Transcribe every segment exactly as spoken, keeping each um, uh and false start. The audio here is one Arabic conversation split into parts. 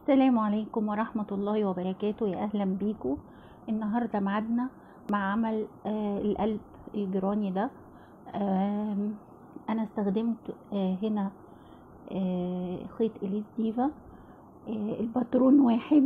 السلام عليكم ورحمة الله وبركاته، يا أهلا بيكم. النهاردة معادنا مع عمل آه القلب الجراني ده. آه أنا استخدمت آه هنا آه خيط إليس ديفا. آه الباترون واحد.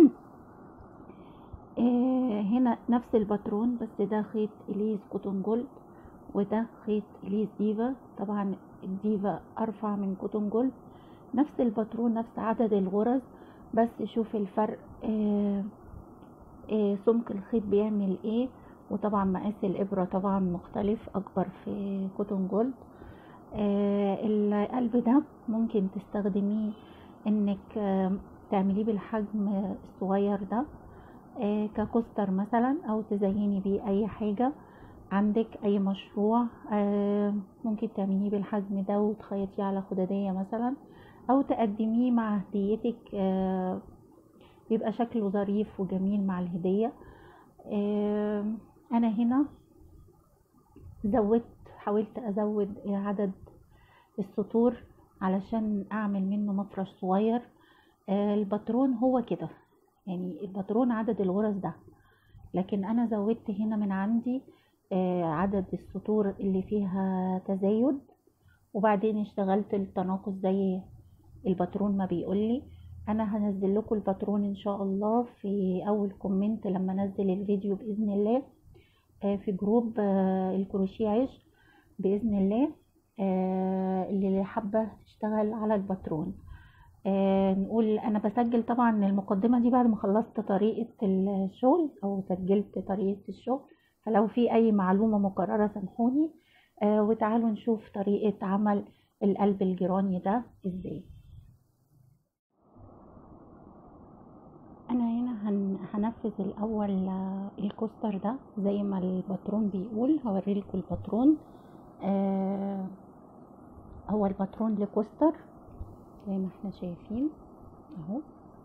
آه هنا نفس الباترون، بس ده خيط إليس كوتون جولد وده خيط إليس ديفا. طبعا الديفا أرفع من كوتون جولد. نفس الباترون، نفس عدد الغرز، بس شوف الفرق. آه آه سمك الخيط بيعمل ايه، وطبعا مقاس الابره طبعا مختلف، اكبر في كوتون جولد. آه القلب ده ممكن تستخدميه انك آه تعمليه بالحجم الصغير ده، آه ككوستر مثلا، او تزيني بيه اي حاجه عندك، اي مشروع. آه ممكن تعمليه بالحجم ده وتخيطيه على خدادية مثلا، او تقدميه مع هديتك. آه بيبقى شكله ظريف وجميل مع الهدية. آه انا هنا زودت حاولت ازود عدد السطور علشان اعمل منه مفرش صغير. آه الباترون هو كده، يعني الباترون عدد الغرز ده، لكن انا زودت هنا من عندي آه عدد السطور اللي فيها تزايد، وبعدين اشتغلت التناقص زي الباترون ما بيقولي. انا هنزل لكم الباترون ان شاء الله في اول كومنت لما انزل الفيديو باذن الله، آه في جروب آه الكروشيه عيش باذن الله. آه اللي حابه تشتغل على الباترون. آه نقول انا بسجل طبعا المقدمه دي بعد ما خلصت طريقه الشغل، او سجلت طريقه الشغل، فلو في اي معلومه مكرره سامحوني. آه وتعالوا نشوف طريقه عمل القلب الجراني ده ازاي. انا هنا هن- هنفذ الاول آه، الكوستر ده زي ما الباترون بيقول. هوريلكوا الباترون. آه هو الباترون لكوستر زي ما احنا شايفين اهو.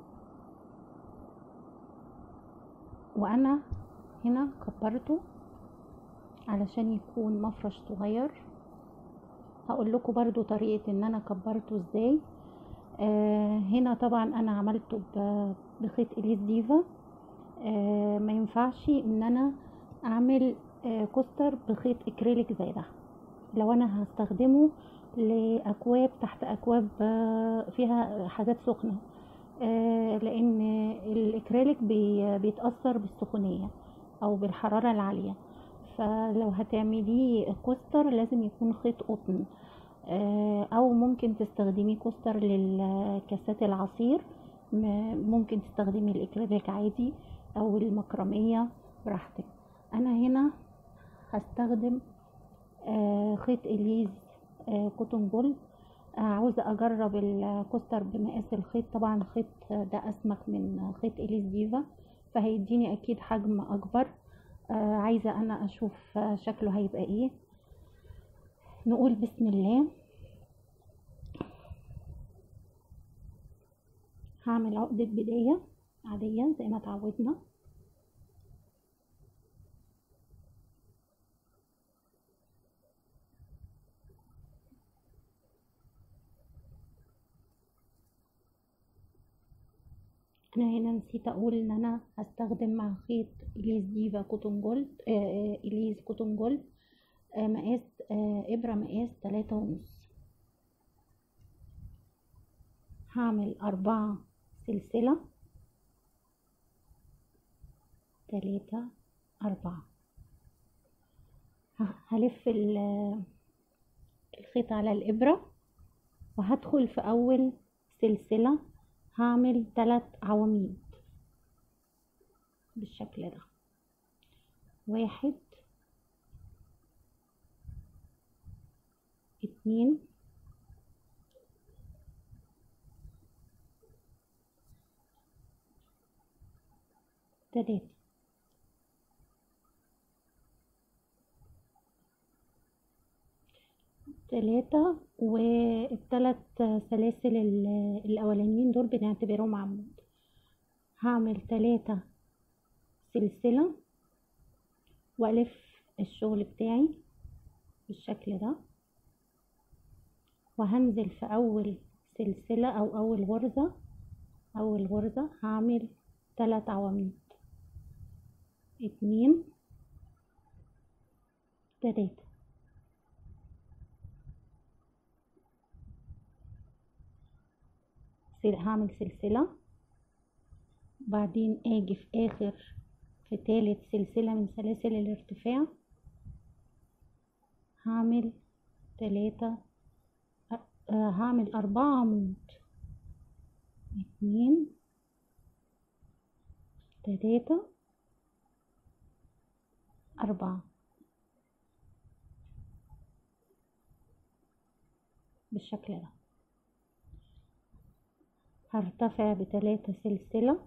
وانا هنا كبرته علشان يكون مفرش صغير. هقول لكم برضو طريقة ان انا كبرته ازاي. آه هنا طبعا انا عملته ب- بخيط اليس ديفا. آه ما ينفعش ان انا اعمل آه كوستر بخيط اكريليك زي ده، لو انا هستخدمه لاكواب، تحت اكواب آه فيها حاجات سخنة. آه لان الاكريليك بي بيتأثر بالسخونية او بالحرارة العالية. فلو هتعمليه كوستر لازم يكون خيط قطن، آه، او ممكن تستخدمي كوستر للكاسات العصير. م- ممكن تستخدمي الاكريليك عادي او المكرمية براحتك. انا هنا هستخدم آه، خيط اليز آه، كوتون جولد. آه، عاوزة اجرب الكوستر بمقاس الخيط. طبعا الخيط ده اسمك من خيط اليز ديفا، فهيديني اكيد حجم اكبر. آه، عايزة انا اشوف آه، شكله هيبقى ايه. نقول بسم الله. هعمل عقدة بداية عادية زي ما اتعودنا. انا هنا نسيت اقول ان انا هستخدم مع خيط اليز ديفا كوتون جولد، آه آه، اليز كوتون جولد، آه مقاس آه ابرة مقاس تلاتة ونص. هعمل اربعة سلسلة، تلاتة، اربعة. ه- هلف ال- الخيط على الابرة، وهدخل في اول سلسلة. هعمل تلات عواميد بالشكل ده. واحد، اتنين، تلاتة. تلاتة، والتلات سلاسل ال- الأولانيين دول بنعتبرهم عمود. هعمل تلاتة سلسلة وألف الشغل بتاعي بالشكل ده، وهنزل في أول سلسلة أو أول غرزة اول غرزة هعمل تلات عواميد، اتنين تلاتة، هعمل سلسلة، بعدين اجي في اخر في تالت سلسلة من سلاسل الارتفاع هعمل تلاتة، آه هعمل اربعة عمود، اتنين تلاتة اربعة، بالشكل ده. هرتفع بتلاتة سلسلة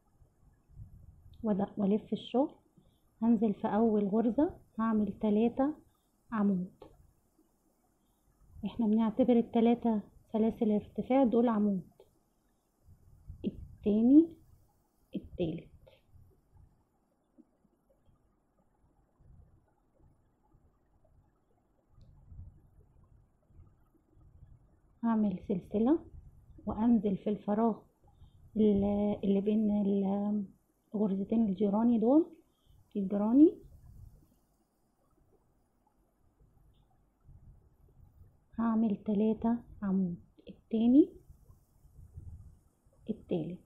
والف الشغل، هنزل في اول غرزة هعمل تلاتة عمود. احنا بنعتبر التلاتة سلاسل ارتفاع دول عمود، التاني التالت، هعمل سلسلة وانزل في الفراغ اللي بين الغرزتين الجيراني دول الجيراني، هعمل تلاتة عمود، التاني التالت،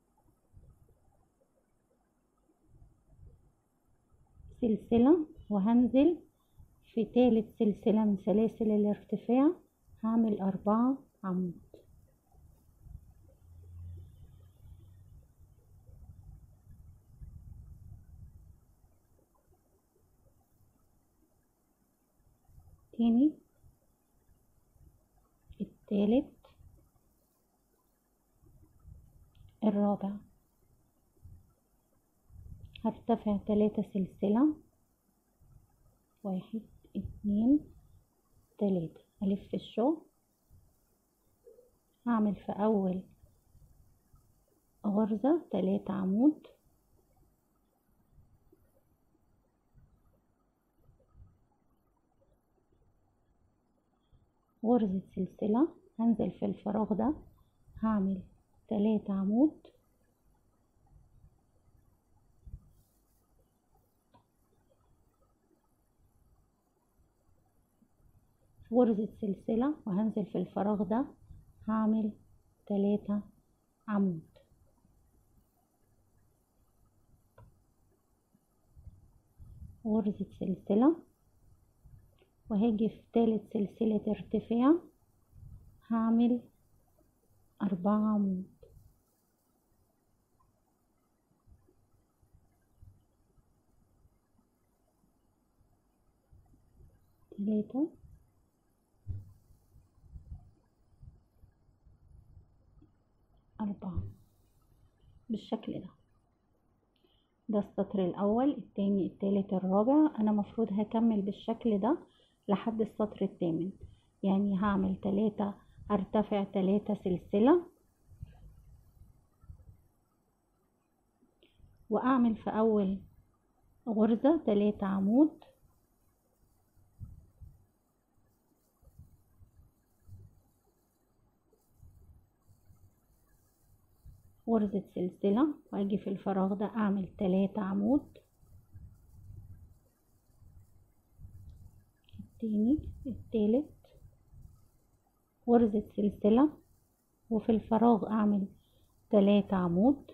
سلسلة وهنزل في تالت سلسلة من سلاسل الارتفاع هعمل أربعة عمود، تاني التالت الرابع، هرتفع تلاتة سلسلة، واحد اتنين تلاتة، ألف الشغل، هعمل في أول غرزة تلاتة عمود، غرزة سلسلة، هنزل في الفراغ ده هعمل تلاتة عمود، غرزة سلسلة وهنزل في الفراغ ده هعمل تلاتة عمود، غرزة سلسلة وهاجي في تالت سلسلة ارتفاع هعمل أربعة عمود، تلاتة أربعة، بالشكل ده. ده السطر الأول، التاني التالت الرابع. أنا مفروض هكمل بالشكل ده لحد السطر الثامن، يعني هعمل تلاتة، هرتفع تلاتة سلسلة وأعمل في أول غرزة تلاتة عمود، غرزة سلسلة وأجي في الفراغ ده أعمل تلاتة عمود، التاني التالت، غرزة سلسلة وفي الفراغ أعمل تلاتة عمود،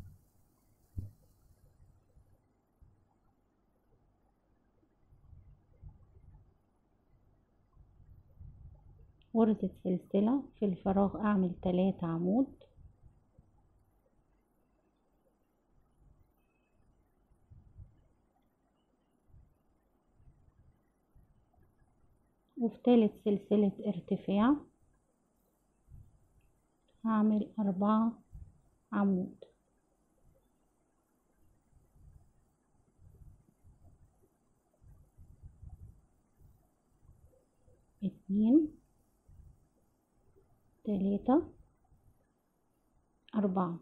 غرزة سلسلة في الفراغ أعمل تلاتة عمود، وفي تالت سلسلة ارتفاع هعمل أربعة عمود، اتنين تلاتة أربعة.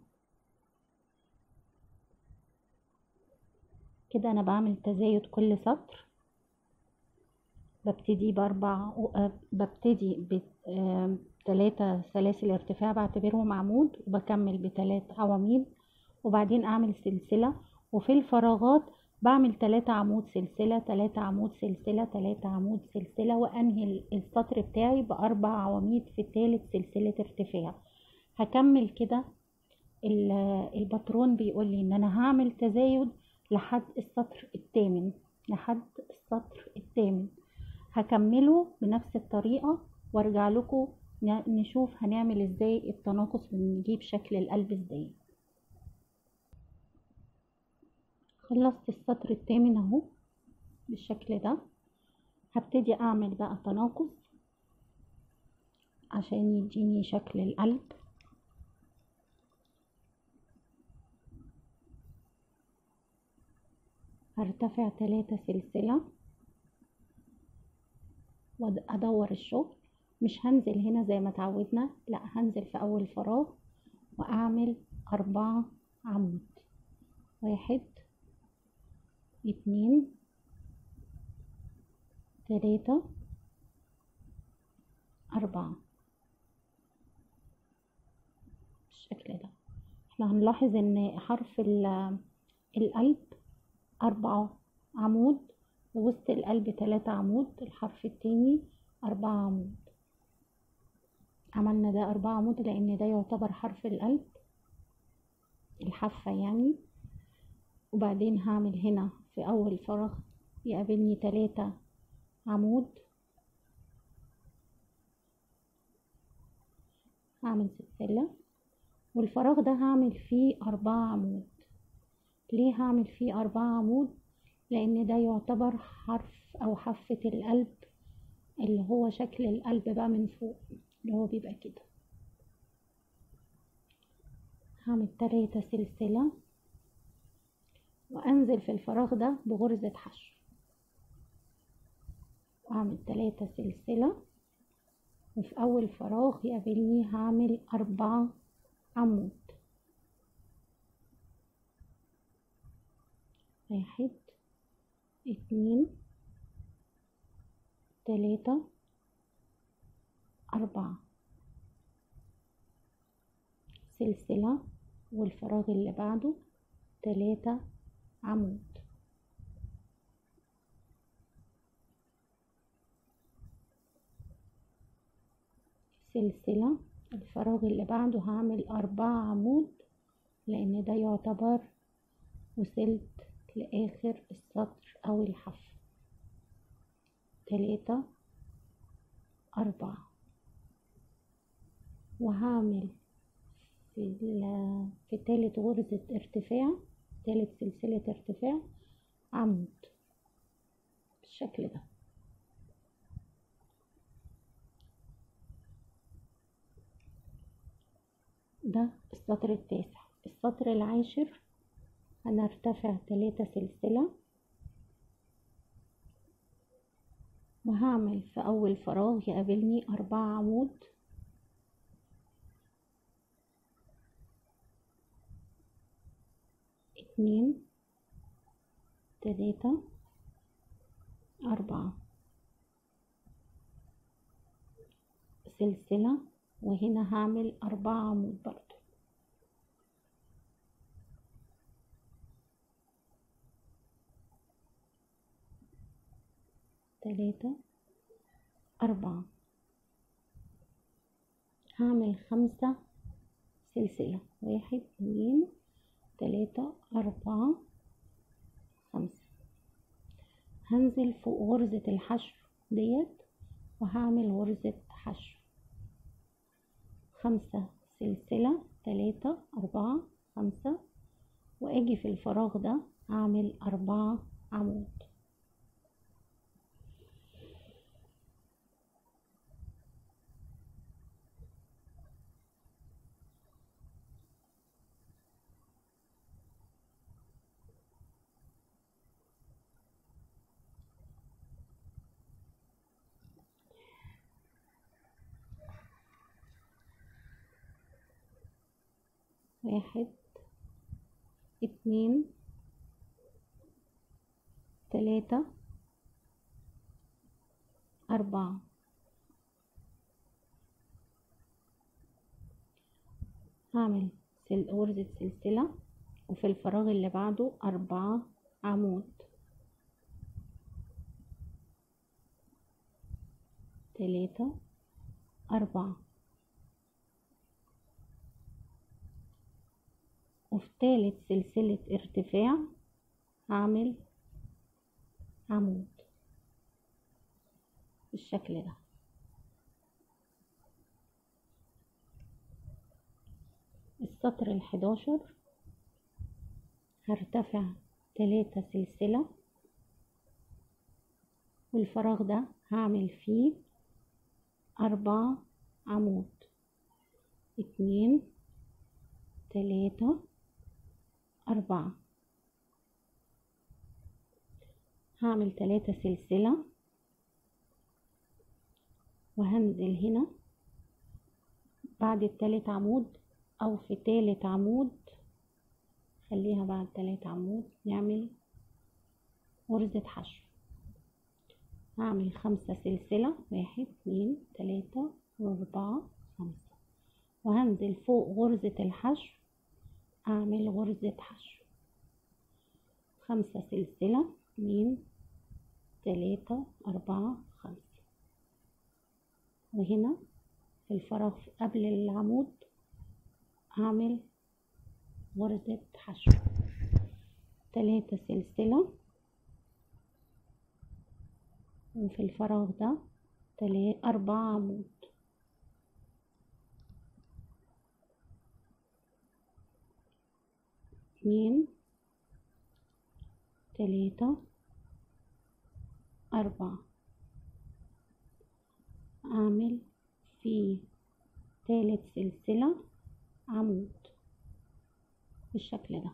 كده أنا بعمل تزايد كل سطر، ببتدي بأربع ببتدي تلاتة سلاسل ارتفاع بعتبرهم عمود، وبكمل بتلات عواميد، وبعدين اعمل سلسلة، وفي الفراغات بعمل تلاتة عمود سلسلة، تلاتة عمود سلسلة، تلاتة عمود سلسلة، وانهي السطر بتاعي باربع عواميد في تالت سلسلة ارتفاع. هكمل كده. الباترون بيقول لي ان انا هعمل تزايد لحد السطر الثامن، لحد السطر الثامن هكمله بنفس الطريقة، وارجع لكم نشوف هنعمل ازاي التناقص ونجيب شكل القلب ازاي. خلصت السطر الثامن اهو بالشكل ده. هبتدي اعمل بقى تناقص عشان يديني شكل القلب. هرتفع تلاتة سلسلة وادور الشغل. مش هنزل هنا زي ما تعودنا، لا هنزل في اول فراغ واعمل اربعة عمود. واحد، اتنين، تلاتة، اربعة، بالشكل ده. احنا هنلاحظ ان حرف القلب اربعة عمود، ووسط القلب تلاتة عمود، الحرف التاني اربعة عمود. عملنا ده اربعة عمود لان ده يعتبر حرف القلب، الحافة يعني. وبعدين هعمل هنا في اول فراغ يقابلني تلاتة عمود، هعمل سلسلة، والفراغ ده هعمل فيه اربعة عمود. ليه هعمل فيه اربعة عمود؟ لان ده يعتبر حرف او حافة القلب، اللي هو شكل القلب بقى من فوق، اللي هو بيبقى كده. هعمل تلاتة سلسلة وانزل في الفراغ ده بغرزة حشو، اعمل تلاتة سلسلة، وفي اول فراغ يقابلني هعمل اربعة عمود. واحد، اتنين، تلاتة، اربعة، سلسلة، والفراغ اللي بعده تلاتة عمود. سلسلة، الفراغ اللي بعده هعمل اربعة عمود لان ده يعتبر وصلت لاخر السطر او الحف. تلاتة، اربعة، وهعمل في في تالت غرزة ارتفاع، تالت سلسلة ارتفاع عمود بالشكل ده. ده السطر التاسع. السطر العاشر هنرتفع تلاتة سلسلة، وهعمل في اول فراغ يقابلني اربعة عمود، اتنين، تلاتة، اربعة، سلسلة، وهنا هعمل اربعة عمود برضو. تلاتة، اربعة، هعمل خمسة سلسلة. واحد، اتنين، تلاتة، اربعة، خمسة. هنزل فوق غرزة الحشو ديت وهعمل غرزة حشو. خمسة سلسلة، تلاتة، اربعة، خمسة، واجي في الفراغ ده اعمل اربعة عمود. واحد، اتنين، تلاتة، اربعة، هعمل سل- غرزة سلسلة، وفي الفراغ اللي بعده أربعة عمود، تلاتة، أربعة، وفي تالت سلسلة ارتفاع هعمل عمود بالشكل ده. السطر الحداشر هرتفع تلاتة سلسلة، والفراغ ده هعمل فيه أربعة عمود، اتنين، تلاتة، أربعة، هعمل تلاتة سلسلة وهنزل هنا بعد التالت عمود او في تالت عمود، خليها بعد تالت عمود، نعمل غرزة حشو. هعمل خمسة سلسلة، واحد، اتنين، تلاتة، واربعة، خمسة، وهنزل فوق غرزة الحشو اعمل غرزة حشو، خمسة سلسلة، اتنين، تلاتة، اربعة، خمسة، وهنا في الفراغ قبل العمود هعمل غرزة حشو، تلاتة سلسلة، وفي الفراغ ده تلاتة أربعة عمود، اتنين، تلاتة، أربعة، أعمل في تالت سلسلة عمود بالشكل ده.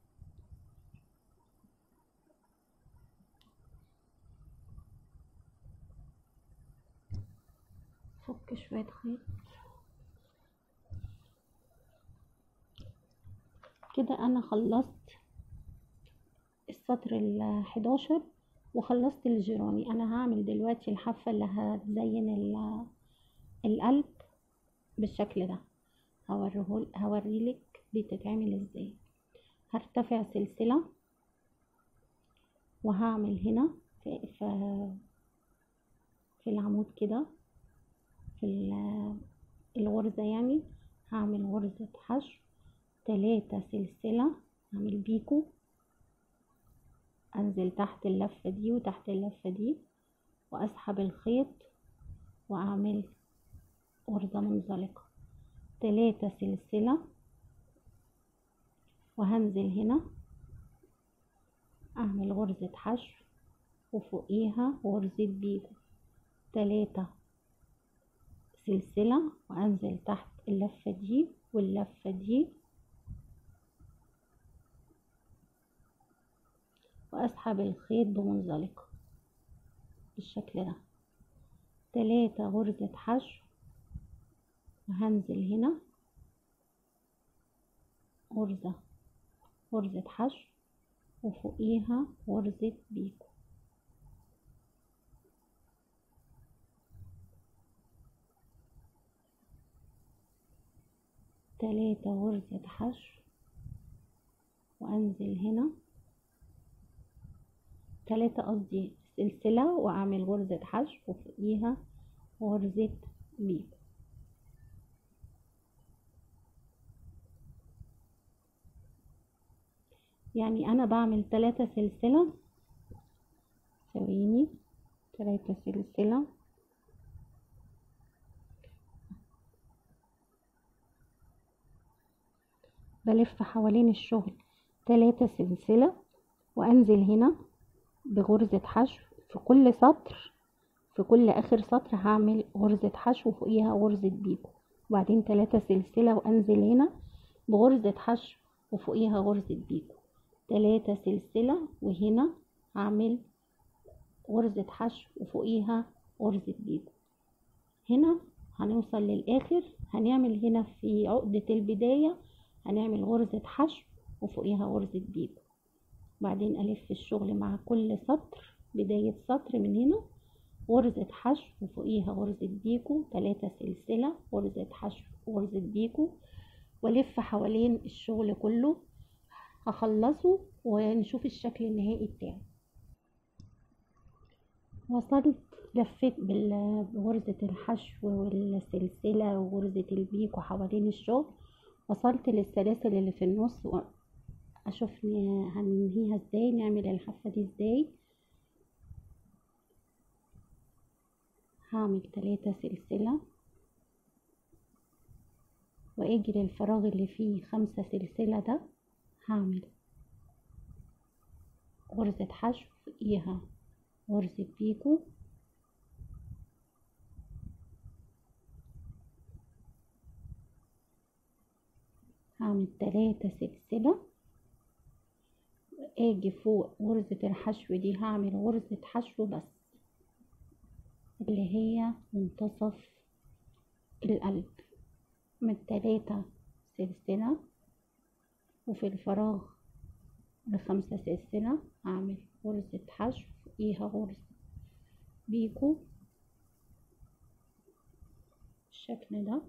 فك شوية خيط كده. أنا خلصت السطر الحداشر وخلصت الجيراني. أنا هعمل دلوقتي الحافة اللي هتزين القلب بالشكل ده، هوريه هوريلك بتتعمل ازاي. هرتفع سلسلة وهعمل هنا في, في, في العمود كده في الغرزة، يعني هعمل غرزة حشو، تلاتة سلسلة، هعمل بيكو، انزل تحت اللفة دي وتحت اللفة دي واسحب الخيط واعمل غرزة منزلقة، تلاتة سلسلة، وهنزل هنا اعمل غرزة حشو وفوقيها غرزة بيكو، تلاتة سلسلة، وانزل تحت اللفة دي واللفة دي واسحب الخيط بمنزلقة بالشكل ده، تلاتة غرزة حشو، وهنزل هنا غرزة غرزة حشو وفوقيها غرزة بيكو، تلاتة غرزة حشو، وانزل هنا تلاتة قصدي سلسلة واعمل غرزة حشو وفوقيها غرزة بيكو. يعني انا بعمل تلاتة سلسلة، ثواني، تلاتة سلسلة، بلف حوالين الشغل تلاتة سلسلة وانزل هنا بغرزة حشو في كل سطر، في كل اخر سطر هعمل غرزة حشو وفوقيها غرزة بيكو، وبعدين تلاتة سلسلة وانزل هنا بغرزة حشو وفوقيها غرزة بيكو، تلاتة سلسلة، وهنا هعمل غرزة حشو وفوقيها غرزة بيكو. هنا هنوصل للاخر، هنعمل هنا في عقدة البداية هنعمل غرزة حشو وفوقيها غرزة بيكو، بعدين الف الشغل مع كل سطر بداية سطر من هنا غرزة حشو وفوقيها غرزة بيكو، تلاتة سلسلة، غرزة حشو وغرزة بيكو، والف حوالين الشغل كله. هخلصه ونشوف الشكل النهائي بتاعه. وصلت، لفيت بال- بغرزة الحشو والسلسلة وغرزة البيكو حوالين الشغل. وصلت للسلاسل اللي في النص، واشوف ن- هننهيها ازاي، نعمل الحفة دي ازاي. هعمل تلاتة سلسلة، واجي للفراغ اللي فيه خمسة سلسلة ده هعمل غرزة حشو فوقيها غرزة بيكو، هعمل تلاتة سلسلة، اجي فوق غرزة الحشو دي هعمل غرزة حشو بس اللي هي منتصف القلب من تلاتة سلسلة، وفي الفراغ بخمسة سلسلة هعمل غرزة حشو فوقيها غرزة بيكو بالشكل ده.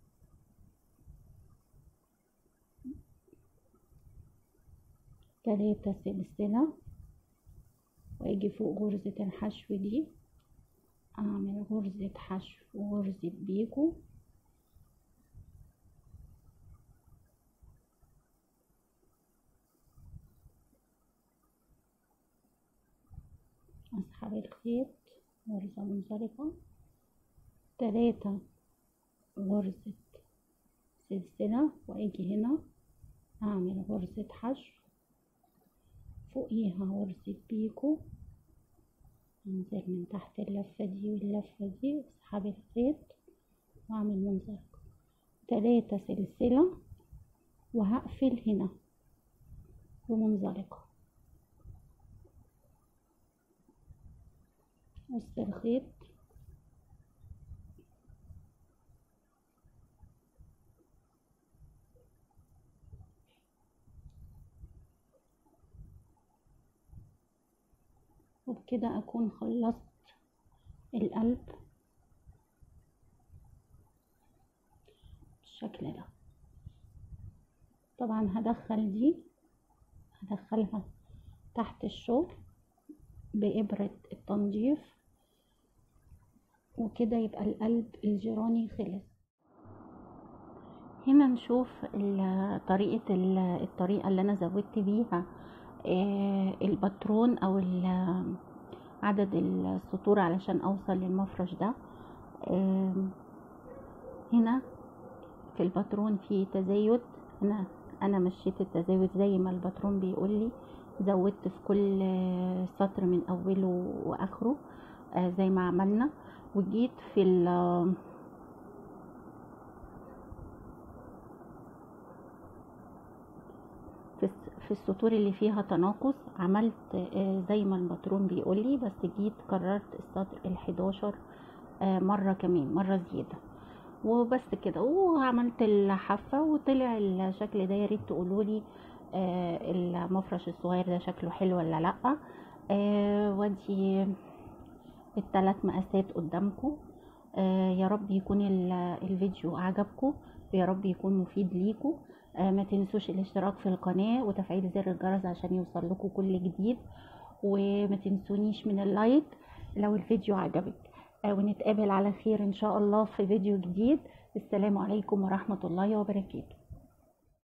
تلاتة سلسلة، واجي فوق غرزة الحشو دي اعمل غرزة حشو وغرزة بيكو، اسحب الخيط غرزة منزلقة، تلاتة غرزة سلسلة، واجي هنا اعمل غرزة حشو فوقيها غرزة بيكو، انزل من تحت اللفة دي واللفة دي، اسحب الخيط واعمل منزلقة، تلاتة سلسلة، وهقفل هنا بمنزلقة. قص الخيط وبكده اكون خلصت القلب بالشكل ده. طبعا هدخل دي هدخلها تحت الشغل بإبرة التنظيف، وكده يبقى القلب الجيراني خلص. هنا نشوف ال- طريقة ال- الطريقة اللي انا زودت بيها آه، الباترون او ال- عدد السطور علشان اوصل للمفرش ده. آم، هنا في الباترون في تزايد، انا انا مشيت التزايد زي ما الباترون بيقول لي، زودت في كل آه، سطر من اوله واخره آه، زي ما عملنا. وجيت في ال في الس- في السطور اللي فيها تناقص عملت آه، زي ما الباترون بيقول لي، بس جيت كررت السطر الحداشر آه، مرة كمان، مرة زيادة. وبس كده، وعملت الحافة وطلع الشكل ده. يا ريت تقولوا لي آه، المفرش الصغير ده شكله حلو ولا لا. آه، ودي الثلاث مقاسات قدامكم. آه، يا رب يكون ال- الفيديو عجبكم، ويا رب يكون مفيد ليكم. آه، ما تنسوش الاشتراك في القناة وتفعيل زر الجرس عشان يوصل لكم كل جديد، وما تنسونيش من اللايك لو الفيديو عجبك. آه، ونتقابل على خير ان شاء الله في فيديو جديد. السلام عليكم ورحمة الله وبركاته.